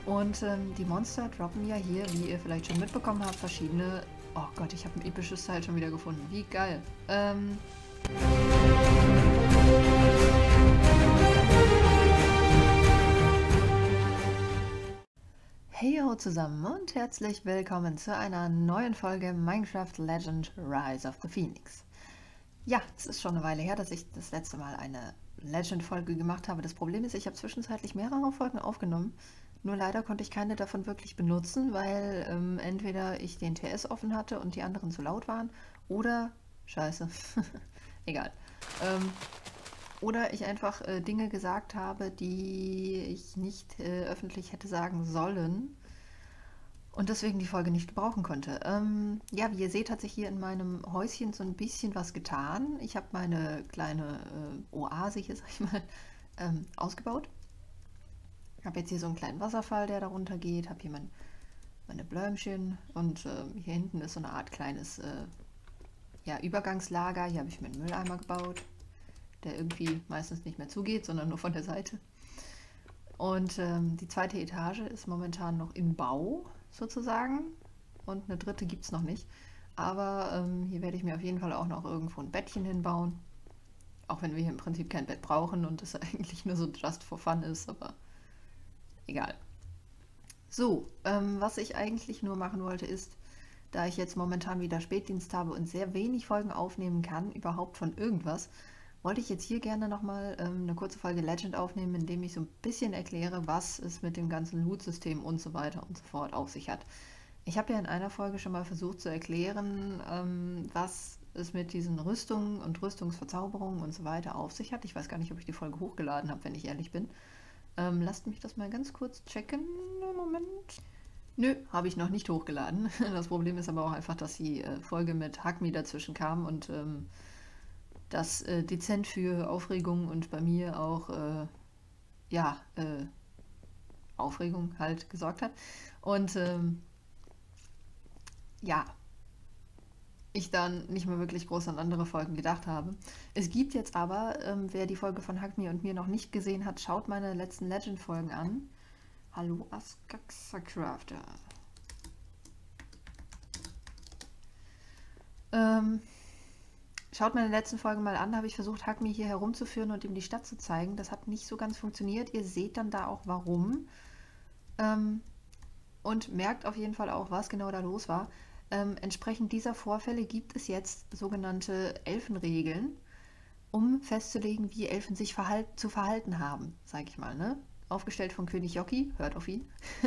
Und die Monster droppen ja hier, wie ihr vielleicht schon mitbekommen habt, verschiedene... Oh Gott, ich habe ein episches Teil schon wieder gefunden. Wie geil. Hey ho zusammen und herzlich willkommen zu einer neuen Folge Minecraft Legend Rise of the Phoenix. Ja, es ist schon eine Weile her, dass ich das letzte Mal eine Legend-Folge gemacht habe. Das Problem ist, ich habe zwischenzeitlich mehrere Folgen aufgenommen. Nur leider konnte ich keine davon wirklich benutzen, weil entweder ich den TS offen hatte und die anderen zu laut waren oder... Scheiße. Egal. Oder ich einfach Dinge gesagt habe, die ich nicht öffentlich hätte sagen sollen und deswegen die Folge nicht gebrauchen konnte. Ja, wie ihr seht, hat sich hier in meinem Häuschen so ein bisschen was getan. Ich habe meine kleine Oase hier, sag ich mal, ausgebaut. Ich habe jetzt hier so einen kleinen Wasserfall, der darunter geht. Habe hier meine Bläumchen und hier hinten ist so eine Art kleines ja, Übergangslager. Hier habe ich mir einen Mülleimer gebaut, der irgendwie meistens nicht mehr zugeht, sondern nur von der Seite. Und die zweite Etage ist momentan noch im Bau, sozusagen. Und eine dritte gibt es noch nicht. Aber hier werde ich mir auf jeden Fall auch noch irgendwo ein Bettchen hinbauen. Auch wenn wir hier im Prinzip kein Bett brauchen und es eigentlich nur so just for fun ist, aber egal. So, was ich eigentlich nur machen wollte ist, da ich jetzt momentan wieder Spätdienst habe und sehr wenig Folgen aufnehmen kann, überhaupt von irgendwas, wollte ich jetzt hier gerne nochmal eine kurze Folge Legend aufnehmen, indem ich so ein bisschen erkläre, was es mit dem ganzen Loot-System und so weiter und so fort auf sich hat. Ich habe ja in einer Folge schon mal versucht zu erklären, was es mit diesen Rüstungen und Rüstungsverzauberungen und so weiter auf sich hat. Ich weiß gar nicht, ob ich die Folge hochgeladen habe, wenn ich ehrlich bin. Lasst mich das mal ganz kurz checken. Moment. Nö, habe ich noch nicht hochgeladen. Das Problem ist aber auch einfach, dass die Folge mit Hackmi dazwischen kam und das dezent für Aufregung und bei mir auch ja, Aufregung halt gesorgt hat. Und ja, ich dann nicht mehr wirklich groß an andere Folgen gedacht habe. Es gibt jetzt aber, wer die Folge von Hackmi und mir noch nicht gesehen hat, schaut meine letzten Legend-Folgen an. Hallo Askaxacrafter. Schaut meine letzten Folgen mal an, da habe ich versucht, Hackmi hier herumzuführen und ihm die Stadt zu zeigen. Das hat nicht so ganz funktioniert. Ihr seht dann da auch warum. Und merkt auf jeden Fall auch, was genau da los war. Entsprechend dieser Vorfälle gibt es jetzt sogenannte Elfenregeln, um festzulegen, wie Elfen sich zu verhalten haben, sage ich mal. Ne? Aufgestellt von König Jockey, hört auf ihn.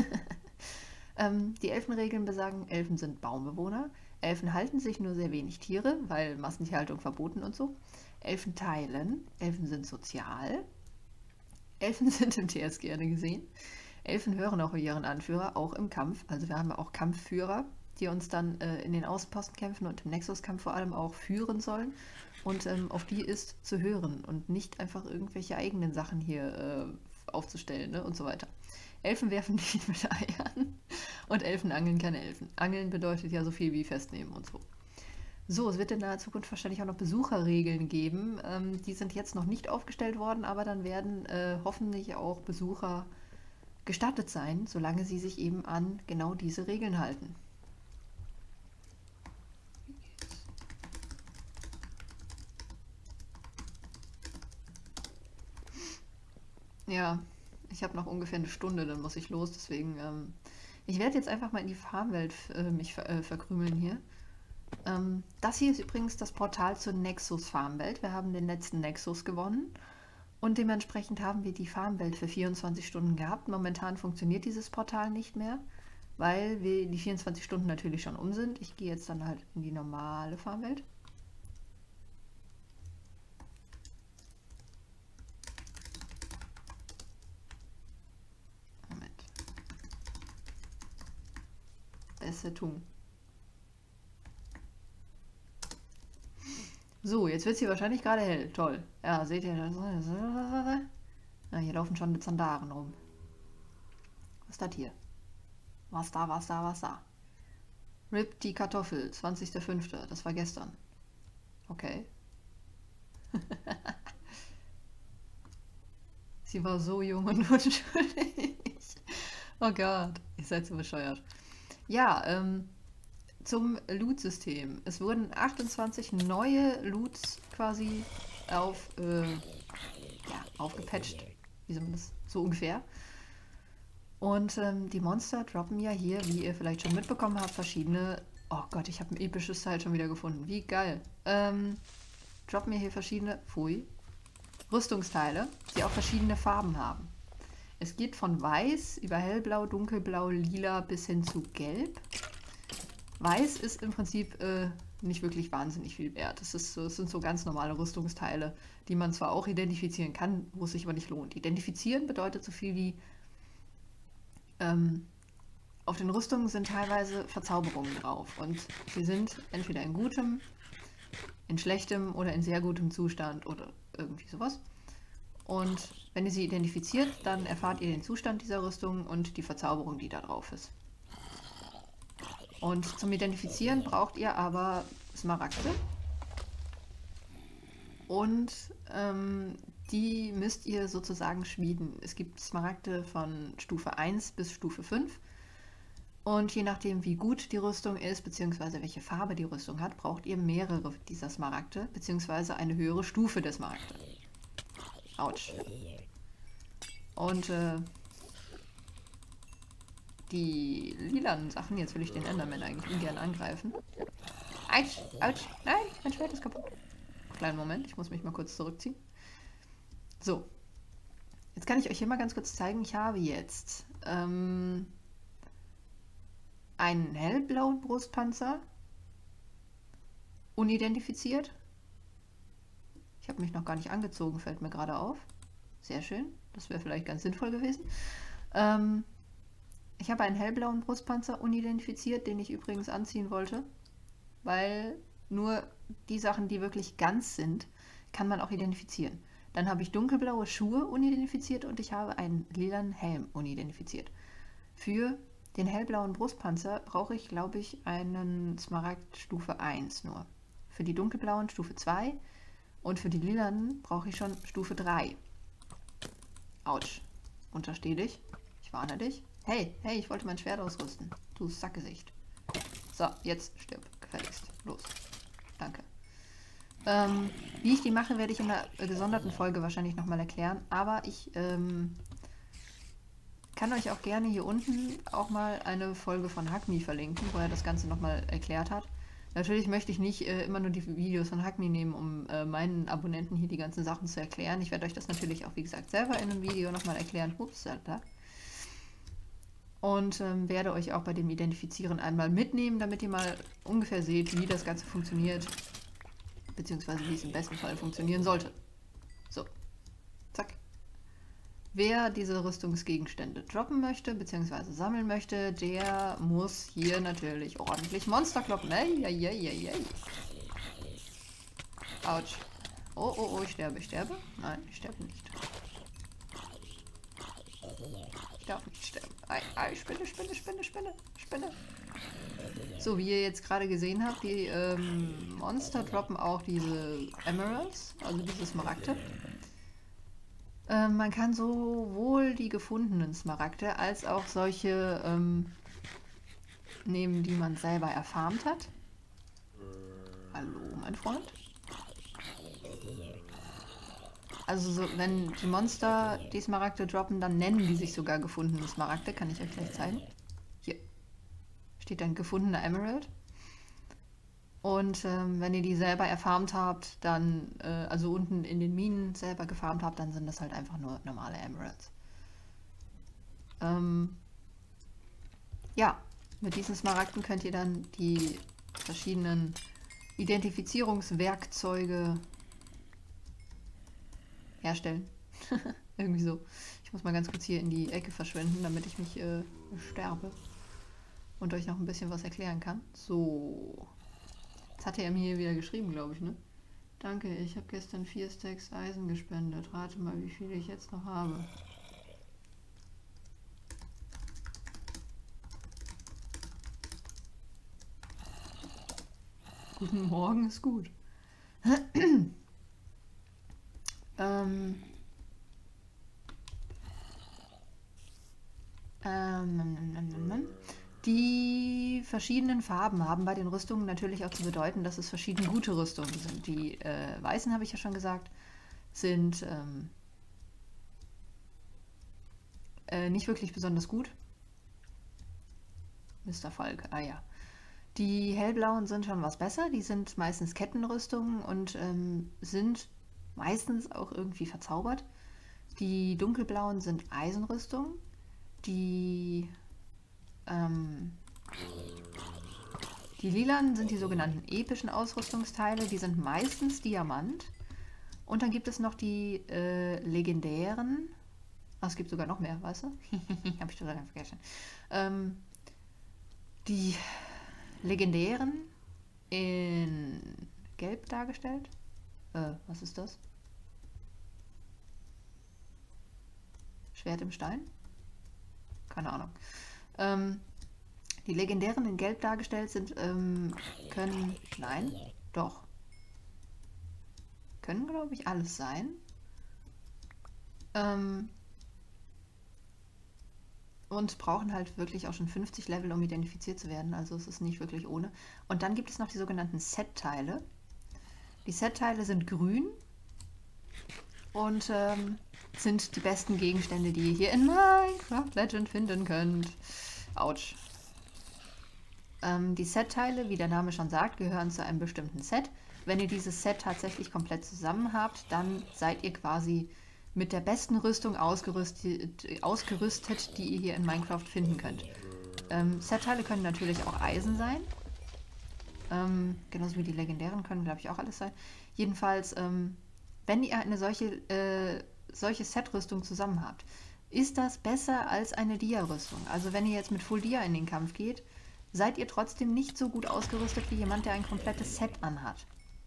Die Elfenregeln besagen, Elfen sind Baumbewohner. Elfen halten sich nur sehr wenig Tiere, weil Massentierhaltung verboten und so. Elfen teilen. Elfen sind sozial. Elfen sind im TS gerne gesehen. Elfen hören auch ihren Anführer, auch im Kampf. Also wir haben auch Kampfführer, die uns dann in den Außenpostenkämpfen und im Nexuskampf vor allem auch führen sollen. Und auf die ist zu hören und nicht einfach irgendwelche eigenen Sachen hier aufzustellen, ne? Und so weiter. Elfen werfen nicht mit Eiern und Elfen angeln keine Elfen. Angeln bedeutet ja so viel wie festnehmen und so. So, es wird in naher Zukunft wahrscheinlich auch noch Besucherregeln geben. Die sind jetzt noch nicht aufgestellt worden, aber dann werden hoffentlich auch Besucher gestattet sein, solange sie sich eben an genau diese Regeln halten. Ja, ich habe noch ungefähr eine Stunde, dann muss ich los, deswegen ich werde jetzt einfach mal in die Farmwelt mich verkrümeln hier. Das hier ist übrigens das Portal zur Nexus Farmwelt. Wir haben den letzten Nexus gewonnen und dementsprechend haben wir die Farmwelt für 24 Stunden gehabt. Momentan funktioniert dieses Portal nicht mehr, weil die 24 Stunden natürlich schon um sind. Ich gehe jetzt dann halt in die normale Farmwelt. Moment. Besser tun. So, jetzt wird es hier wahrscheinlich gerade hell. Toll. Ja, seht ihr das? Ja, hier laufen schon Zandaren rum. Was ist das hier? Was da, was da, was da? Rip die Kartoffel, 20.05. Das war gestern. Okay. Sie war so jung und unschuldig. Oh Gott, ihr seid so bescheuert. Ja, zum Loot-System. Es wurden 28 neue Loots quasi aufgepatcht. Wie soll man das? So ungefähr. Und die Monster droppen ja hier, wie ihr vielleicht schon mitbekommen habt, verschiedene. Oh Gott, ich habe ein episches Teil schon wieder gefunden. Wie geil. Droppen mir hier verschiedene Rüstungsteile, die auch verschiedene Farben haben. Es geht von weiß über hellblau, dunkelblau, lila bis hin zu gelb. Weiß ist im Prinzip nicht wirklich wahnsinnig viel wert. Es sind so ganz normale Rüstungsteile, die man zwar auch identifizieren kann, wo es sich aber nicht lohnt. Identifizieren bedeutet so viel wie auf den Rüstungen sind teilweise Verzauberungen drauf und sie sind entweder in gutem, in schlechtem oder in sehr gutem Zustand oder irgendwie sowas. Und wenn ihr sie identifiziert, dann erfahrt ihr den Zustand dieser Rüstung und die Verzauberung, die da drauf ist. Und zum Identifizieren braucht ihr aber Smaragde. Und die müsst ihr sozusagen schmieden. Es gibt Smaragde von Stufe 1 bis Stufe 5. Und je nachdem, wie gut die Rüstung ist, beziehungsweise welche Farbe die Rüstung hat, braucht ihr mehrere dieser Smaragde, beziehungsweise eine höhere Stufe der Smaragde. Autsch. Und die lilanen Sachen, jetzt will ich den Enderman eigentlich ungern angreifen. Autsch, Autsch, nein, mein Schwert ist kaputt. Kleinen Moment, ich muss mich mal kurz zurückziehen. So, jetzt kann ich euch hier mal ganz kurz zeigen, ich habe jetzt einen hellblauen Brustpanzer, unidentifiziert. Ich habe mich noch gar nicht angezogen, fällt mir gerade auf. Sehr schön, das wäre vielleicht ganz sinnvoll gewesen. Ich habe einen hellblauen Brustpanzer unidentifiziert, den ich übrigens anziehen wollte, weil nur die Sachen, die wirklich ganz sind, kann man auch identifizieren. Dann habe ich dunkelblaue Schuhe unidentifiziert und ich habe einen lilanen Helm unidentifiziert. Für den hellblauen Brustpanzer brauche ich, glaube ich, einen Smaragd Stufe 1 nur. Für die dunkelblauen Stufe 2 und für die lilanen brauche ich schon Stufe 3. Autsch. Untersteh dich. Ich warne dich. Hey, hey, ich wollte mein Schwert ausrüsten. Du Sackgesicht. So, jetzt stirb. Gefälligst. Los. Danke. Wie ich die mache, werde ich in einer gesonderten Folge wahrscheinlich nochmal erklären. Aber ich kann euch auch gerne hier unten auch mal eine Folge von Hackme verlinken, wo er das Ganze nochmal erklärt hat. Natürlich möchte ich nicht immer nur die Videos von Hackme nehmen, um meinen Abonnenten hier die ganzen Sachen zu erklären. Ich werde euch das natürlich auch, wie gesagt, selber in einem Video nochmal erklären. Ups, da. Und werde euch auch bei dem Identifizieren einmal mitnehmen, damit ihr mal ungefähr seht, wie das Ganze funktioniert, beziehungsweise wie es im besten Fall funktionieren sollte. So, zack. Wer diese Rüstungsgegenstände droppen möchte, beziehungsweise sammeln möchte, der muss hier natürlich ordentlich Monster kloppen. Ey. Autsch. Oh, ich sterbe. Nein, ich sterbe nicht. Ich darf nicht sterben. Spinne. So, wie ihr jetzt gerade gesehen habt, die Monster droppen auch diese Emeralds, also diese Smaragde. Man kann sowohl die gefundenen Smaragde als auch solche nehmen, die man selber erfarmt hat. Hallo, mein Freund. Also so, wenn die Monster die Smaragde droppen, dann nennen die sich sogar gefundene Smaragde. Kann ich euch gleich zeigen. Hier steht dann gefundener Emerald. Und wenn ihr die selber erfarmt habt, dann, also unten in den Minen selber gefarmt habt, dann sind das halt einfach nur normale Emeralds. Ja, mit diesen Smaragden könnt ihr dann die verschiedenen Identifizierungswerkzeuge herstellen. Irgendwie so. Ich muss mal ganz kurz hier in die Ecke verschwinden, damit ich mich sterbe und euch noch ein bisschen was erklären kann. So. Jetzt hat er mir hier wieder geschrieben, glaube ich, ne? Danke, ich habe gestern 4 Stacks Eisen gespendet. Rate mal, wie viele ich jetzt noch habe. Guten Morgen ist gut. Die verschiedenen Farben haben bei den Rüstungen natürlich auch zu bedeuten, dass es verschiedene gute Rüstungen sind. Die weißen, habe ich ja schon gesagt, sind nicht wirklich besonders gut. Mr. Falk, ah ja. Die hellblauen sind schon was besser. Die sind meistens Kettenrüstungen und sind meistens auch irgendwie verzaubert. Die dunkelblauen sind Eisenrüstungen. Die, die lilanen sind die sogenannten epischen Ausrüstungsteile. Die sind meistens Diamant. Und dann gibt es noch die legendären. Ach, es gibt sogar noch mehr, weißt du? Habe ich total vergessen. Die legendären in Gelb dargestellt. Was ist das? Schwert im Stein? Keine Ahnung. Die legendären in Gelb dargestellt sind, können, nein, doch, können, glaube ich, alles sein. Und brauchen halt wirklich auch schon 50 Level, um identifiziert zu werden. Also es ist nicht wirklich ohne. Und dann gibt es noch die sogenannten Set-Teile. Die Set-Teile sind grün und sind die besten Gegenstände, die ihr hier in Minecraft Legend finden könnt. Autsch. Die Set-Teile, wie der Name schon sagt, gehören zu einem bestimmten Set. Wenn ihr dieses Set tatsächlich komplett zusammen habt, dann seid ihr quasi mit der besten Rüstung ausgerüstet, die ihr hier in Minecraft finden könnt. Set-Teile können natürlich auch Eisen sein. Genauso wie die legendären können, glaube ich, auch alles sein. Jedenfalls, wenn ihr eine solche Set-Rüstung zusammen habt, ist das besser als eine Dia-Rüstung. Also wenn ihr jetzt mit Full Dia in den Kampf geht, seid ihr trotzdem nicht so gut ausgerüstet wie jemand, der ein komplettes Set anhat.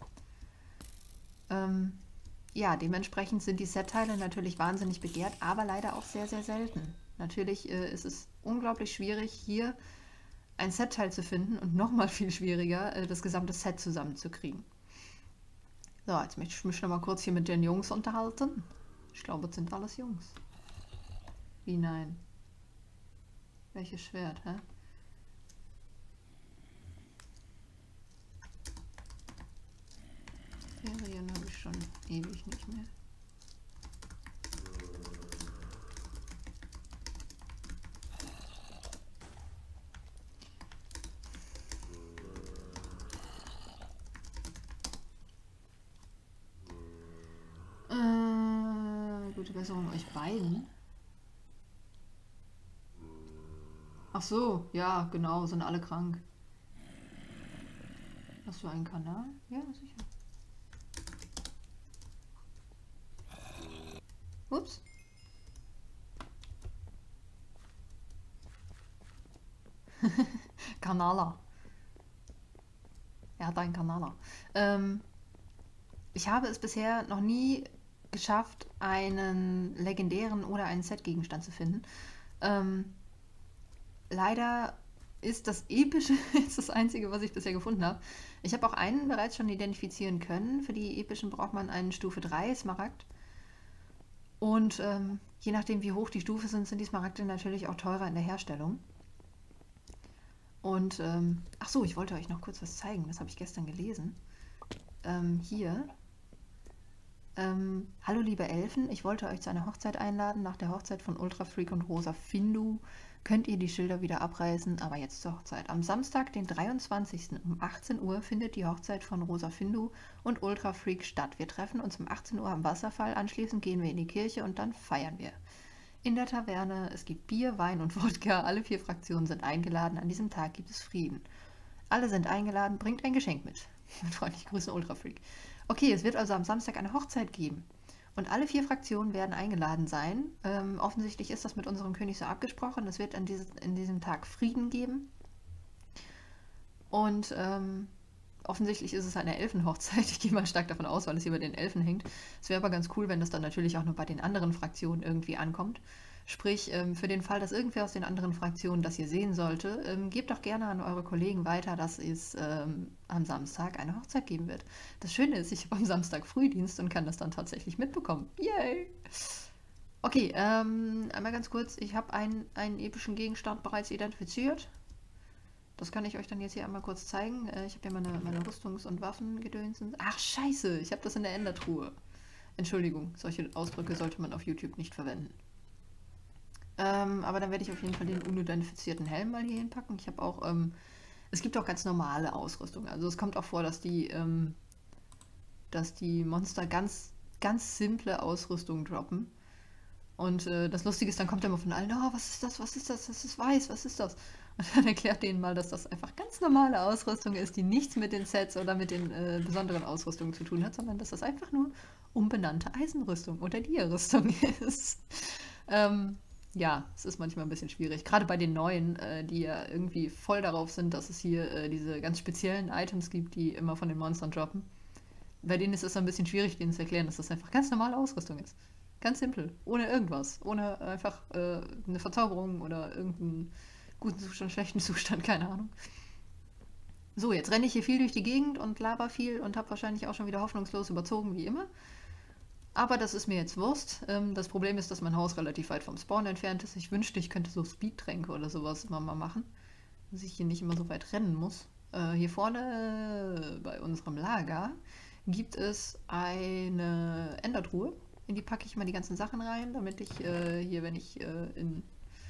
Ja, dementsprechend sind die Set-Teile natürlich wahnsinnig begehrt, aber leider auch sehr, sehr selten. Natürlich ist es unglaublich schwierig, hier ein Set-Teil zu finden und nochmal viel schwieriger, das gesamte Set zusammenzukriegen. So, jetzt möchte ich mich noch mal kurz hier mit den Jungs unterhalten. Ich glaube, es sind alles Jungs. Wie nein? Welches Schwert, hä? Ferien habe ich schon ewig nicht mehr. Gute Besserung euch beiden. Ach so, ja, genau, sind alle krank. Hast du einen Kanal? Ja, sicher. Ups. Kanala. Er hat einen Kanala. Ich habe es bisher noch nie geschafft, einen legendären oder einen Set-Gegenstand zu finden. Leider ist das Epische jetzt das Einzige, was ich bisher gefunden habe. Ich habe auch einen bereits schon identifizieren können. Für die Epischen braucht man einen Stufe 3 Smaragd. Und je nachdem, wie hoch die Stufe sind, sind die Smaragde natürlich auch teurer in der Herstellung. Und, ach so, ich wollte euch noch kurz was zeigen. Das habe ich gestern gelesen. Hier. Hallo liebe Elfen, ich wollte euch zu einer Hochzeit einladen. Nach der Hochzeit von Ultra Freak und Rosa Findu könnt ihr die Schilder wieder abreißen, aber jetzt zur Hochzeit. Am Samstag, den 23. um 18 Uhr findet die Hochzeit von Rosa Findu und Ultra Freak statt. Wir treffen uns um 18 Uhr am Wasserfall, anschließend gehen wir in die Kirche und dann feiern wir. In der Taverne, es gibt Bier, Wein und Wodka, alle 4 Fraktionen sind eingeladen, an diesem Tag gibt es Frieden. Alle sind eingeladen, bringt ein Geschenk mit. Mit freundlichen Grüßen, Ultra Freak. Okay, es wird also am Samstag eine Hochzeit geben. Und alle 4 Fraktionen werden eingeladen sein. Offensichtlich ist das mit unserem König so abgesprochen. Es wird an diesem Tag Frieden geben. Und offensichtlich ist es eine Elfenhochzeit. Ich gehe mal stark davon aus, weil es hier bei den Elfen hängt. Es wäre aber ganz cool, wenn das dann natürlich auch nur bei den anderen Fraktionen irgendwie ankommt. Sprich, für den Fall, dass irgendwer aus den anderen Fraktionen das hier sehen sollte, gebt doch gerne an eure Kollegen weiter, dass es am Samstag eine Hochzeit geben wird. Das Schöne ist, ich habe am Samstag Frühdienst und kann das dann tatsächlich mitbekommen. Yay! Okay, einmal ganz kurz. Ich habe einen epischen Gegenstand bereits identifiziert. Das kann ich euch dann jetzt hier einmal kurz zeigen. Ich habe hier meine Rüstungs- und Waffengedöns. Ach, scheiße, ich habe das in der Endertruhe. Entschuldigung, solche Ausdrücke sollte man auf YouTube nicht verwenden. Aber dann werde ich auf jeden Fall den unidentifizierten Helm mal hier hinpacken. Ich habe auch, es gibt auch ganz normale Ausrüstung. Also es kommt auch vor, dass die Monster ganz simple Ausrüstung droppen. Und das Lustige ist, dann kommt immer von allen, oh, was ist das, was ist das, das ist weiß, was ist das? Und dann erklärt denen mal, dass das einfach ganz normale Ausrüstung ist, die nichts mit den Sets oder mit den besonderen Ausrüstungen zu tun hat, sondern dass das einfach nur umbenannte Eisenrüstung oder Dia-Rüstung ist. Ähm, ja, es ist manchmal ein bisschen schwierig. Gerade bei den neuen, die ja irgendwie voll darauf sind, dass es hier diese ganz speziellen Items gibt, die immer von den Monstern droppen. Bei denen ist es ein bisschen schwierig, denen zu erklären, dass das einfach ganz normale Ausrüstung ist. Ganz simpel. Ohne irgendwas. Ohne einfach eine Verzauberung oder irgendeinen guten Zustand, schlechten Zustand, keine Ahnung. So, jetzt renne ich hier viel durch die Gegend und laber viel und habe wahrscheinlich auch schon wieder hoffnungslos überzogen, wie immer. Aber das ist mir jetzt Wurst. Das Problem ist, dass mein Haus relativ weit vom Spawn entfernt ist. Ich wünschte, ich könnte so Speedtränke oder sowas immer mal machen, dass ich hier nicht immer so weit rennen muss. Hier vorne bei unserem Lager gibt es eine Endertruhe. In die packe ich mal die ganzen Sachen rein, damit ich hier, wenn ich in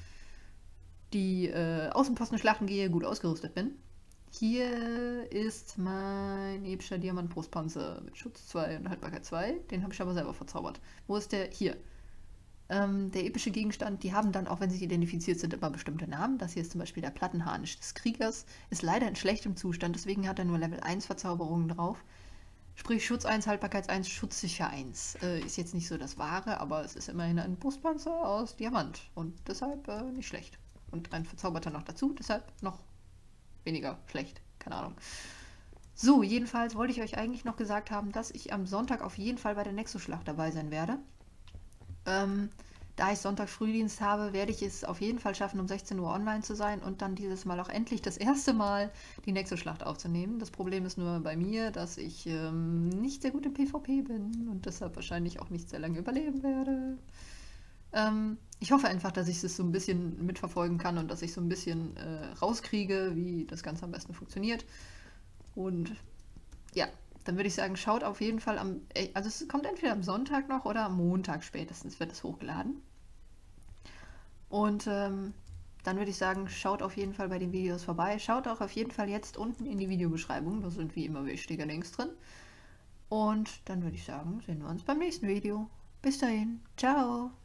die Außenposten schlachten gehe, gut ausgerüstet bin. Hier ist mein epischer Diamant-Brustpanzer mit Schutz 2 und Haltbarkeit 2. Den habe ich aber selber verzaubert. Wo ist der? Hier. Der epische Gegenstand, die haben dann, auch wenn sie identifiziert sind, immer bestimmte Namen. Das hier ist zum Beispiel der Plattenharnisch des Kriegers. Ist leider in schlechtem Zustand, deswegen hat er nur Level 1 Verzauberungen drauf. Sprich Schutz 1, Haltbarkeit 1, Schutzsicher 1. Ist jetzt nicht so das Wahre, aber es ist immerhin ein Brustpanzer aus Diamant. Und deshalb nicht schlecht. Und ein Verzauberter noch dazu, deshalb noch weniger schlecht. Keine Ahnung. So, jedenfalls wollte ich euch eigentlich noch gesagt haben, dass ich am Sonntag auf jeden Fall bei der Nexus-Schlacht dabei sein werde. Da ich Sonntag Frühdienst habe, werde ich es auf jeden Fall schaffen, um 16 Uhr online zu sein und dann dieses Mal auch endlich das erste Mal die Nexus-Schlacht aufzunehmen. Das Problem ist nur bei mir, dass ich nicht sehr gut im PvP bin und deshalb wahrscheinlich auch nicht sehr lange überleben werde. Ich hoffe einfach, dass ich es so ein bisschen mitverfolgen kann und dass ich so ein bisschen rauskriege, wie das Ganze am besten funktioniert. Und ja, dann würde ich sagen, schaut auf jeden Fall also es kommt entweder am Sonntag noch oder am Montag spätestens wird es hochgeladen. Und dann würde ich sagen, schaut auf jeden Fall bei den Videos vorbei. Schaut auch auf jeden Fall jetzt unten in die Videobeschreibung, da sind wie immer wichtige Links drin. Und dann würde ich sagen, sehen wir uns beim nächsten Video. Bis dahin, ciao!